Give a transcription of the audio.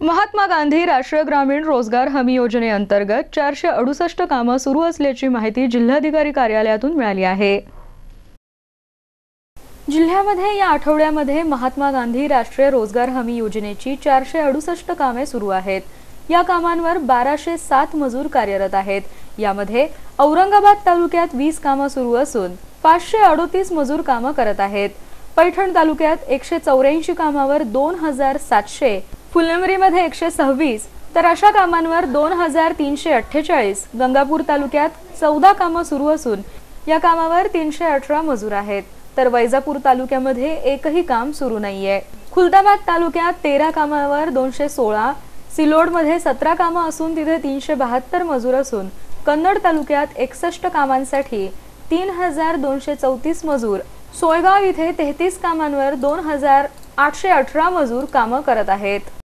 महात्मा गांधी राष्ट्रीय ग्रामीण रोजगार हमी योजनेअंतर्गत 468 कामे सुरू असल्याची माहिती जिल्हाधिकारी कार्यालयातून मिळाली आहे। जिल्ह्यामध्ये या आठवड्यामध्ये महात्मा गांधी राष्ट्रीय रोजगार हमी योजनेची 468 कामे सुरू आहेत। या कामांवर 1207 मजूर कार्यरत आहेत। यामध्ये औरंगाबाद तालुक्यात 20 कामे सुरू असून 538 मजूर कामे करत आहेत। पैठण तालुक्यात 184 कामावर 2700, फुलंब्रीमध्ये 126 तर अशा कामांवर 2348, गंगापूर तालुक्यात 14 कामे सुरू असून या कामावर 318 मजूर आहेत, तर वैजापूर तालुक्यामध्ये एकही काम सुरू नाहीये। खुलताबाद तालुक्यात 13 कामावर 216, सिलोडमध्ये 17 कामे असून तिथे 372 मजूर असून कन्नड तालुक्यात 61 कामांसाठी 3234 मजूर, सोयगाव इथे 33 कामांवर 2818 मजूर कामे करत आहेत।